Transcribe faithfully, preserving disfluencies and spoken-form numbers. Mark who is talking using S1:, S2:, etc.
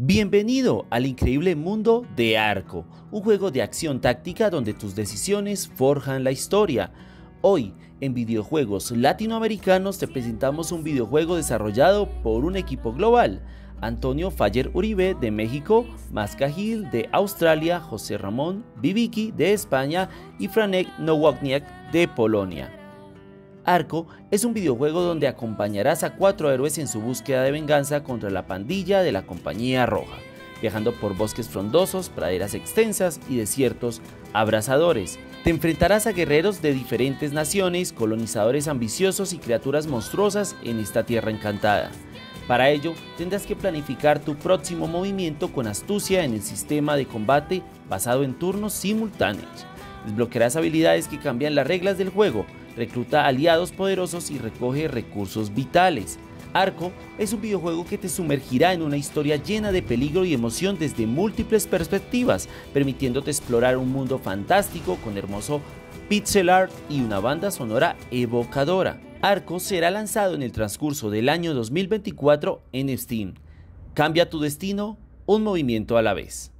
S1: Bienvenido al increíble mundo de Arco, un juego de acción táctica donde tus decisiones forjan la historia. Hoy, en Videojuegos Latinoamericanos, te presentamos un videojuego desarrollado por un equipo global. Antonio Faller Uribe de México, Maska Gil de Australia, José Ramón Bibiki de España y Franek Nowotniak de Polonia. Arco es un videojuego donde acompañarás a cuatro héroes en su búsqueda de venganza contra la pandilla de la Compañía Roja, viajando por bosques frondosos, praderas extensas y desiertos abrasadores. Te enfrentarás a guerreros de diferentes naciones, colonizadores ambiciosos y criaturas monstruosas en esta tierra encantada. Para ello, tendrás que planificar tu próximo movimiento con astucia en el sistema de combate basado en turnos simultáneos. Desbloquearás habilidades que cambian las reglas del juego, recluta aliados poderosos y recoge recursos vitales. Arco es un videojuego que te sumergirá en una historia llena de peligro y emoción desde múltiples perspectivas, permitiéndote explorar un mundo fantástico con hermoso pixel art y una banda sonora evocadora. Arco será lanzado en el transcurso del año dos mil veinticuatro en Steam. Cambia tu destino, un movimiento a la vez.